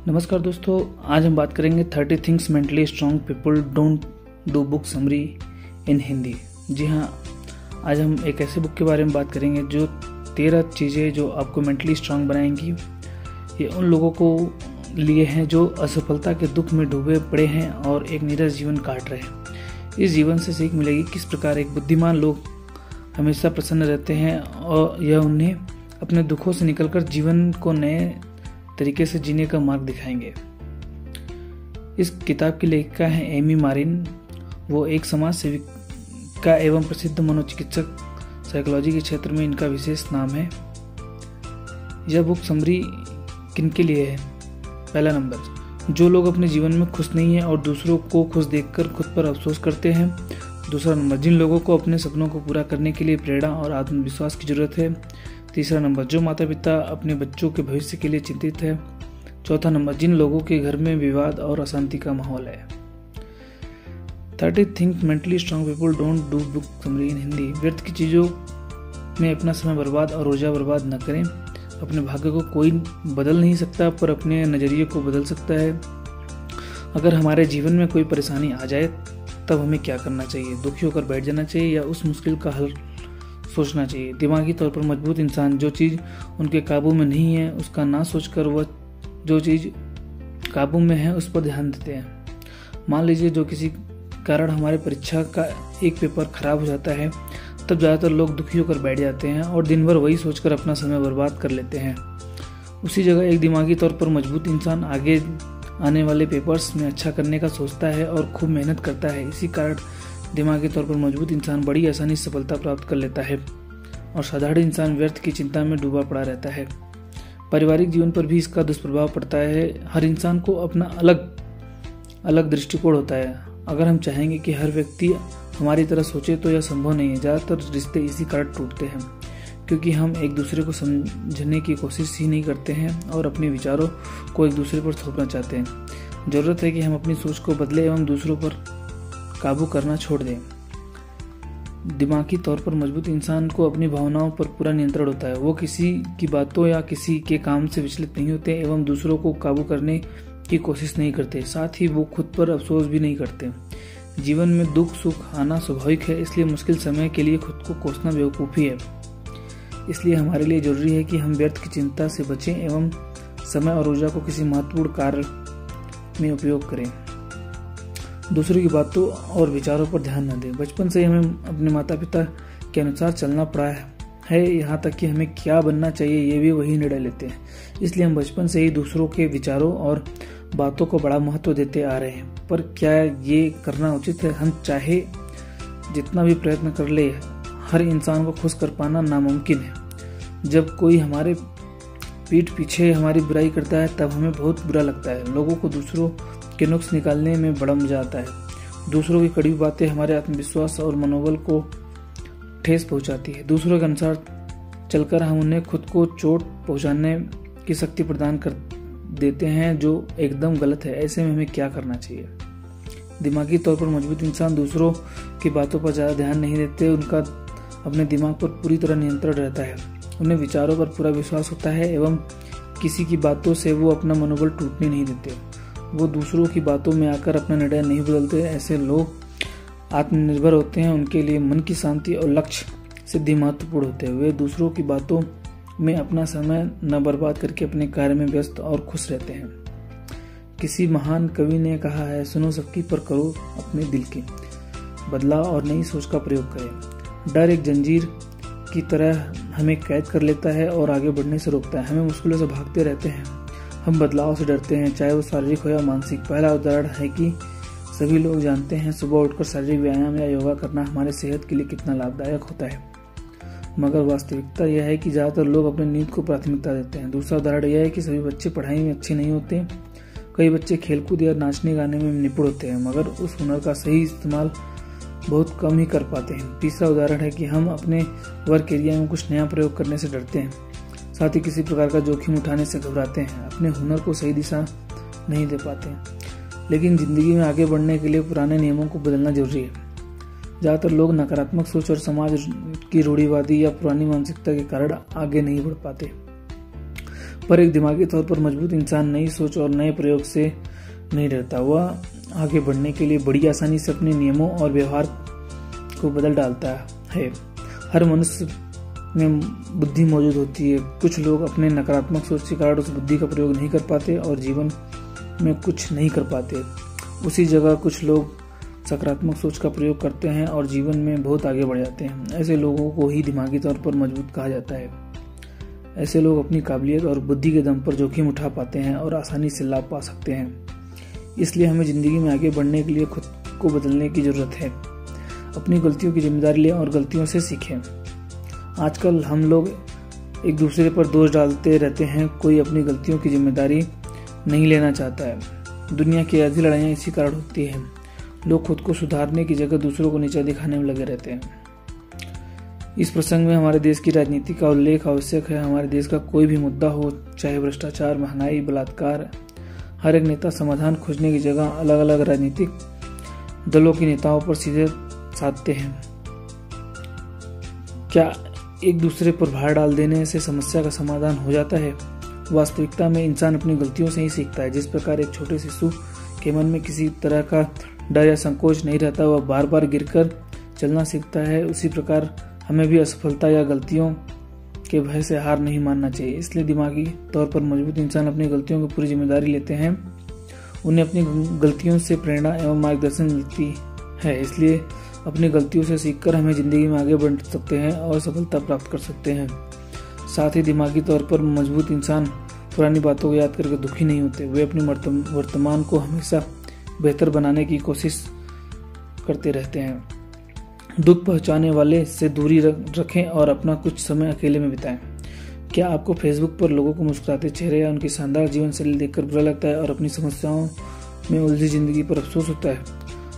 नमस्कार दोस्तों, आज हम बात करेंगे 30 things mentally strong people don't do book summary in Hindi. जी हाँ, आज हम एक ऐसे बुक के बारे में बात करेंगे जो 13 चीज़ें जो आपको मेंटली स्ट्रांग बनाएंगी। ये उन लोगों को लिए हैं जो असफलता के दुख में डूबे पड़े हैं और एक नीरस जीवन काट रहे हैं। इस जीवन से सीख मिलेगी किस प्रकार एक बुद्धिमान लोग हमेशा प्रसन्न रहते हैं और यह उन्हें अपने दुखों से निकलकर जीवन को नए तरीके से जीने का मार्ग दिखाएंगे। इस किताब की लेखिका है एमी मारिन। वो एक समाज सेविका एवं प्रसिद्ध मनोचिकित्सक, साइकोलॉजी के क्षेत्र में इनका विशेष नाम है। यह बुक समरी किनके लिए है? पहला नंबर, जो लोग अपने जीवन में खुश नहीं हैं और दूसरों को खुश देखकर खुद पर अफसोस करते हैं। दूसरा नंबर, जिन लोगों को अपने सपनों को पूरा करने के लिए प्रेरणा और आत्मविश्वास की जरूरत है। तीसरा नंबर, जो माता पिता अपने बच्चों के भविष्य के लिए चिंतित है। चौथा नंबर, जिन लोगों के घर में विवाद और अशांति का माहौल है। 30 things mentally strong people don't do book summary in Hindi. व्यर्थ की चीज़ों में अपना समय बर्बाद और ऊर्जा बर्बाद न करें। अपने भाग्य को कोई बदल नहीं सकता, पर अपने नज़रिए को बदल सकता है। अगर हमारे जीवन में कोई परेशानी आ जाए तब हमें क्या करना चाहिए? दुखी होकर बैठ जाना चाहिए या उस मुश्किल का हल सोचना चाहिए? दिमागी तौर पर मजबूत इंसान जो चीज़ उनके काबू में नहीं है उसका ना सोचकर वह जो चीज़ काबू में है उस पर ध्यान देते हैं। मान लीजिए जो किसी कारण हमारे परीक्षा का एक पेपर खराब हो जाता है, तब ज़्यादातर लोग दुखी होकर बैठ जाते हैं और दिन भर वही सोचकर अपना समय बर्बाद कर लेते हैं। उसी जगह एक दिमागी तौर पर मजबूत इंसान आगे आने वाले पेपर्स में अच्छा करने का सोचता है और खूब मेहनत करता है। इसी कारण दिमागी तौर पर मजबूत इंसान बड़ी आसानी से सफलता प्राप्त कर लेता है और साधारण इंसान व्यर्थ की चिंता में डूबा पड़ा रहता है। पारिवारिक जीवन पर भी इसका दुष्प्रभाव पड़ता है। हर इंसान को अपना अलग दृष्टिकोण होता है। अगर हम चाहेंगे कि हर व्यक्ति हमारी तरह सोचे तो यह संभव नहीं है। ज़्यादातर रिश्ते इसी कारण टूटते हैं क्योंकि हम एक दूसरे को समझने की कोशिश ही नहीं करते हैं और अपने विचारों को एक दूसरे पर थोपना चाहते हैं। ज़रूरत है कि हम अपनी सोच को बदलें एवं दूसरों पर काबू करना छोड़ दें। दिमागी तौर पर मजबूत इंसान को अपनी भावनाओं पर पूरा नियंत्रण होता है। वो किसी की बातों या किसी के काम से विचलित नहीं होते एवं दूसरों को काबू करने की कोशिश नहीं करते। साथ ही वो खुद पर अफसोस भी नहीं करते। जीवन में दुख सुख आना स्वाभाविक है, इसलिए मुश्किल समय के लिए खुद को कोसना बेवकूफ़ी है। इसलिए हमारे लिए जरूरी है कि हम व्यर्थ की चिंता से बचें एवं समय और ऊर्जा को किसी महत्वपूर्ण कार्य में उपयोग करें। दूसरों की बातों और विचारों पर ध्यान न दें। बचपन से ही हमें अपने माता पिता के अनुसार चलना पड़ा है, यहाँ तक कि हमें क्या बनना चाहिए ये भी वही निर्णय लेते हैं। इसलिए हम बचपन से ही दूसरों के विचारों और बातों को बड़ा महत्व देते आ रहे हैं। पर क्या ये करना उचित है? हम चाहे जितना भी प्रयत्न कर ले, हर इंसान को खुश कर पाना नामुमकिन है। जब कोई हमारे पीठ पीछे हमारी बुराई करता है तब हमें बहुत बुरा लगता है। लोगों को दूसरों के नुक्स निकालने में बड़ा मजा आता है। दूसरों की कड़वी बातें हमारे आत्मविश्वास और मनोबल को ठेस पहुंचाती है। दूसरों के अनुसार चलकर हम उन्हें खुद को चोट पहुंचाने की शक्ति प्रदान कर देते हैं जो एकदम गलत है। ऐसे में हमें क्या करना चाहिए? दिमागी तौर पर मजबूत इंसान दूसरों की बातों पर ज़्यादा ध्यान नहीं देते। उनका अपने दिमाग पर पूरी तरह नियंत्रण रहता है। उन्हें विचारों पर पूरा विश्वास होता है एवं किसी की बातों से वो अपना मनोबल टूटने नहीं देते। वो दूसरों की बातों में आकर अपना निर्णय नहीं बदलते। ऐसे लोग आत्मनिर्भर होते हैं। उनके लिए मन की शांति और लक्ष्य सिद्धि महत्वपूर्ण होते हैं। वे दूसरों की बातों में अपना समय न बर्बाद करके अपने कार्य में व्यस्त और खुश रहते हैं। किसी महान कवि ने कहा है, सुनो सबकी पर करो अपने दिल की। बदलाव और नई सोच का प्रयोग करें। डर एक जंजीर की तरह हमें कैद कर लेता है और आगे बढ़ने से रोकता है। हमें मुश्किलों से भागते रहते हैं। हम बदलाव से डरते हैं, चाहे वो शारीरिक हो या मानसिक। पहला उदाहरण है कि सभी लोग जानते हैं सुबह उठकर शारीरिक व्यायाम या योगा करना हमारे सेहत के लिए कितना लाभदायक होता है, मगर वास्तविकता यह है कि ज़्यादातर लोग अपनी नींद को प्राथमिकता देते हैं। दूसरा उदाहरण यह है कि सभी बच्चे पढ़ाई में अच्छे नहीं होते। कई बच्चे खेलकूद या नाचने गाने में निपुण होते हैं, मगर उस हुनर का सही इस्तेमाल बहुत कम ही कर पाते हैं। तीसरा उदाहरण है कि हम अपने वर्क एरिया में कुछ नया प्रयोग करने से डरते हैं, साथ ही किसी प्रकार का जोखिम उठाने से घबराते हैं, अपने हुनर को सही दिशा नहीं दे पाते हैं। लेकिन जिंदगी में आगे बढ़ने के लिए पुराने नियमों को बदलना जरूरी है। ज़्यादातर लोग नकारात्मक सोच और समाज की रूढ़िवादी या पुरानी मानसिकता के कारण आगे नहीं बढ़ पाते। पर एक दिमागी तौर पर मजबूत इंसान नई सोच और नए प्रयोग से नहीं रहता। वह आगे बढ़ने के लिए बड़ी आसानी से अपने नियमों और व्यवहार को बदल डालता है। हर मनुष्य में बुद्धि मौजूद होती है। कुछ लोग अपने नकारात्मक सोच के कारण उस बुद्धि का प्रयोग नहीं कर पाते और जीवन में कुछ नहीं कर पाते। उसी जगह कुछ लोग सकारात्मक सोच का प्रयोग करते हैं और जीवन में बहुत आगे बढ़ जाते हैं। ऐसे लोगों को ही दिमागी तौर पर मजबूत कहा जाता है। ऐसे लोग अपनी काबिलियत और बुद्धि के दम पर जोखिम उठा पाते हैं और आसानी से लाभ पा सकते हैं। इसलिए हमें जिंदगी में आगे बढ़ने के लिए खुद को बदलने की जरूरत है। अपनी गलतियों की जिम्मेदारी लें और गलतियों से सीखें। आजकल हम लोग एक दूसरे पर दोष डालते रहते हैं। कोई अपनी गलतियों की जिम्मेदारी नहीं लेना चाहता है। दुनिया की आधी लड़ाइयाँ इसी कारण होती हैं। लोग खुद को सुधारने की जगह दूसरों को नीचा दिखाने में लगे रहते हैं। इस प्रसंग में हमारे देश की राजनीति का उल्लेख आवश्यक है। हमारे देश का कोई भी मुद्दा हो, चाहे भ्रष्टाचार, महंगाई, बलात्कार, हर एक नेता समाधान खोजने की जगह अलग अलग राजनीतिक दलों के नेताओं पर सीधे साधते हैं। क्या एक दूसरे पर भार डाल देने से समस्या का समाधान हो जाता है? वास्तविकता में इंसान अपनी गलतियों से ही सीखता है। जिस प्रकार एक छोटे शिशु के मन में किसी तरह का डर या संकोच नहीं रहता, वह बार बार गिरकर चलना सीखता है, उसी प्रकार हमें भी असफलता या गलतियों के भय से हार नहीं मानना चाहिए। इसलिए दिमागी तौर पर मजबूत इंसान अपनी गलतियों की पूरी जिम्मेदारी लेते हैं। उन्हें अपनी गलतियों से प्रेरणा एवं मार्गदर्शन मिलती है। इसलिए अपनी गलतियों से सीखकर हमें जिंदगी में आगे बढ़ सकते हैं और सफलता प्राप्त कर सकते हैं। साथ ही दिमागी तौर पर मजबूत इंसान पुरानी बातों को याद करके दुखी नहीं होते। वे अपने वर्तमान को हमेशा बेहतर बनाने की कोशिश करते रहते हैं। दुख पहुंचाने वाले से दूरी रखें और अपना कुछ समय अकेले में बिताएं। क्या आपको फेसबुक पर लोगों को मुस्कुराते चेहरे या उनकी शानदार जीवन शैली देखकर बुरा लगता है और अपनी समस्याओं में उलझी जिंदगी पर अफसोस होता है?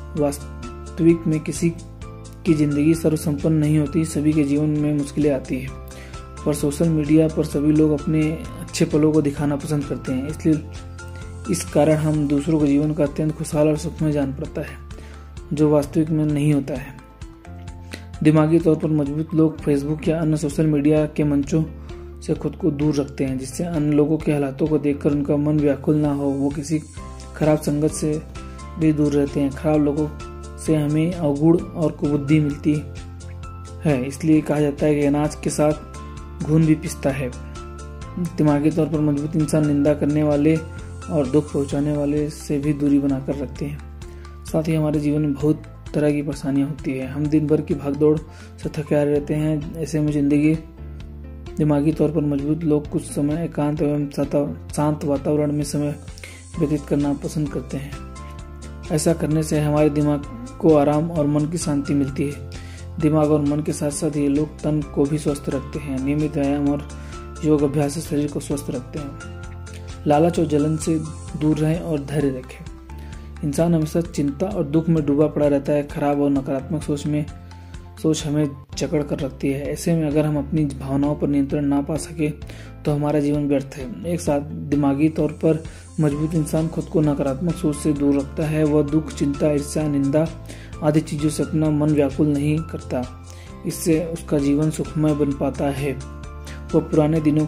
वास्तविक में किसी की जिंदगी सर्वसंपन्न नहीं होती। सभी के जीवन में मुश्किलें आती हैं, पर सोशल मीडिया पर सभी लोग अपने अच्छे पलों को दिखाना पसंद करते हैं। इसलिए इस कारण हम दूसरों के जीवन का अत्यंत खुशहाल और सुखमय जान पड़ता है, जो वास्तविक में नहीं होता है। दिमागी तौर पर मजबूत लोग फेसबुक या अन्य सोशल मीडिया के मंचों से खुद को दूर रखते हैं, जिससे अन्य लोगों के हालातों को देखकर उनका मन व्याकुल ना हो। वो किसी खराब संगत से भी दूर रहते हैं। खराब लोगों से हमें अवगुण और कुबुद्धि मिलती है। इसलिए कहा जाता है कि अनाज के साथ घुन भी पिसता है। दिमागी तौर पर मजबूत इंसान निंदा करने वाले और दुख पहुंचाने वाले से भी दूरी बनाकर रखते हैं। साथ ही हमारे जीवन में बहुत तरह की परेशानियां होती है। हम दिन भर की भागदौड़ से थके हारे रहते हैं। ऐसे में दिमागी तौर पर मजबूत लोग कुछ समय एकांत एवं शांत वातावरण में समय व्यतीत करना पसंद करते हैं। ऐसा करने से हमारे दिमाग को आराम और मन की शांति मिलती है। दिमाग और मन के साथ साथ ये लोग तन को भी स्वस्थ रखते हैं। नियमित व्यायाम और योग अभ्यास से शरीर को स्वस्थ रखते हैं। लालच और जलन से दूर रहें और धैर्य रखें। इंसान हमेशा चिंता और दुख में डूबा पड़ा रहता है। खराब और नकारात्मक सोच हमें जकड़ कर रखती है। ऐसे में अगर हम अपनी भावनाओं पर नियंत्रण ना पा सके तो हमारा जीवन व्यर्थ है। एक साथ दिमागी तौर पर मजबूत इंसान खुद को नकारात्मक सोच से दूर रखता है। वह दुख, चिंता, ईर्ष्या, निंदा आदि चीजों से अपना मन व्याकुल नहीं करता। इससे उसका जीवन सुखमय बन पाता है। वह पुराने दिनों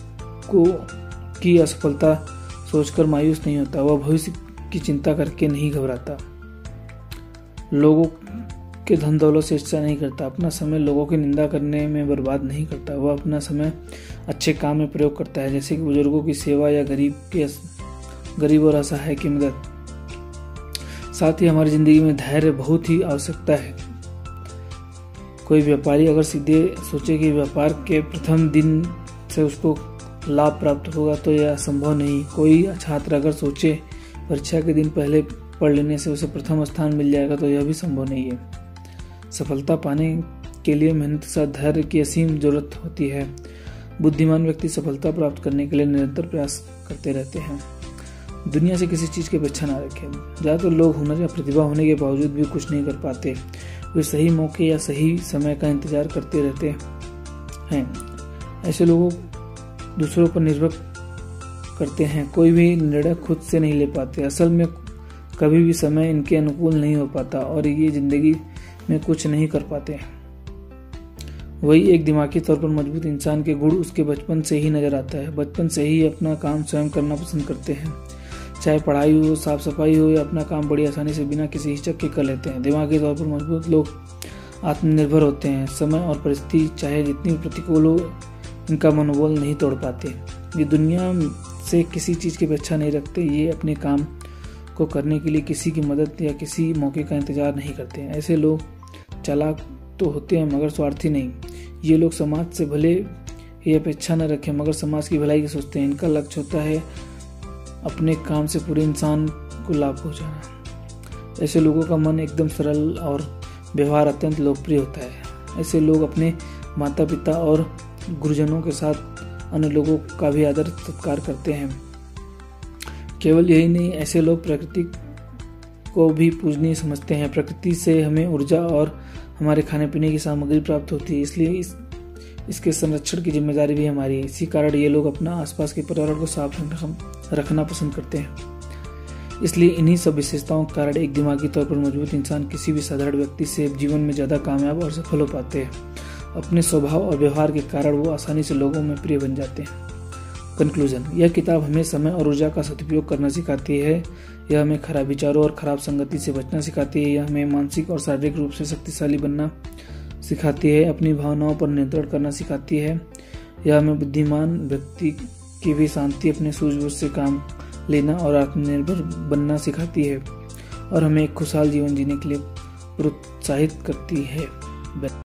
की असफलता सोचकर मायूस नहीं होता। वह भविष्य की चिंता करके नहीं घबराता। लोगों के धन दौलत से ईर्ष्या नहीं करता। अपना समय लोगों की निंदा करने में बर्बाद नहीं करता। वह अपना समय अच्छे काम में प्रयोग करता है, जैसे कि बुजुर्गों की सेवा या गरीब और असहाय की मदद। साथ ही हमारी जिंदगी में धैर्य बहुत ही आवश्यकता है। कोई व्यापारी अगर सीधे सोचे कि व्यापार के प्रथम दिन से उसको लाभ प्राप्त होगा तो यह संभव नहीं। कोई छात्र अगर सोचे परीक्षा के दिन पहले पढ़ लेने से उसे प्रथम स्थान मिल जाएगा तो यह भी संभव नहीं है। सफलता पाने के लिए मेहनत के साथ धैर्य की असीम जरूरत होती है। बुद्धिमान व्यक्ति सफलता प्राप्त करने के लिए निरंतर प्रयास करते रहते हैं। दुनिया से किसी चीज की अपेक्षा ना रखें। ज्यादातर लोग हुनर या प्रतिभा होने के बावजूद भी कुछ नहीं कर पाते। वे सही मौके या सही समय का इंतजार करते रहते हैं। ऐसे लोग दूसरों पर निर्भर करते हैं। कोई भी निर्णय खुद से नहीं ले पाते। असल में कभी भी समय इनके अनुकूल नहीं हो पाता और ये जिंदगी में कुछ नहीं कर पाते। वही एक दिमागी तौर पर मजबूत इंसान के गुण उसके बचपन से ही नजर आता है। बचपन से ही अपना काम स्वयं करना पसंद करते हैं, चाहे पढ़ाई हो, साफ सफाई हो या अपना काम बड़ी आसानी से बिना किसी हिचक के कर लेते हैं। दिमागी तौर पर मजबूत लोग आत्मनिर्भर होते हैं। समय और परिस्थिति चाहे जितनी प्रतिकूल हो, इनका मनोबल नहीं तोड़ पाते। ये दुनिया से किसी चीज़ की अपेक्षा नहीं रखते। ये अपने काम को करने के लिए किसी की मदद या किसी मौके का इंतजार नहीं करते हैं। ऐसे लोग चालाक तो होते हैं मगर स्वार्थी नहीं। ये लोग समाज से भले ही अपेक्षा न रखें मगर समाज की भलाई की सोचते हैं। इनका लक्ष्य होता है अपने काम से पूरे इंसान को लाभ पहुंचाना। ऐसे लोगों का मन एकदम सरल और व्यवहार अत्यंत लोकप्रिय होता है। ऐसे लोग अपने माता पिता और गुरुजनों के साथ अन्य लोगों का भी आदर सत्कार करते हैं। केवल यही नहीं, ऐसे लोग प्रकृति को भी पूजनीय समझते हैं। प्रकृति से हमें ऊर्जा और हमारे खाने पीने की सामग्री प्राप्त होती है, इसलिए इसके संरक्षण की जिम्मेदारी भी हमारी है। इसी कारण ये लोग अपना आसपास के पर्यावरण को साफ रखना पसंद करते हैं। इसलिए इन्हीं सब विशेषताओं के कारण एक दिमागी तौर पर मजबूत इंसान किसी भी साधारण व्यक्ति से जीवन में ज्यादा कामयाब और सफल हो पाते हैं। अपने स्वभाव और व्यवहार के कारण वो आसानी से लोगों में प्रिय बन जाते हैं। कंक्लूजन, यह किताब हमें समय और ऊर्जा का सदुपयोग करना सिखाती है। यह हमें खराब विचारों और खराब संगति से बचना सिखाती है। यह हमें मानसिक और शारीरिक रूप से शक्तिशाली बनना सिखाती है। अपनी भावनाओं पर नियंत्रण करना सिखाती है। यह हमें बुद्धिमान व्यक्ति की भी शांति, अपने सूझबूझ से काम लेना और आत्मनिर्भर बनना सिखाती है और हमें एक खुशहाल जीवन जीने के लिए प्रोत्साहित करती है।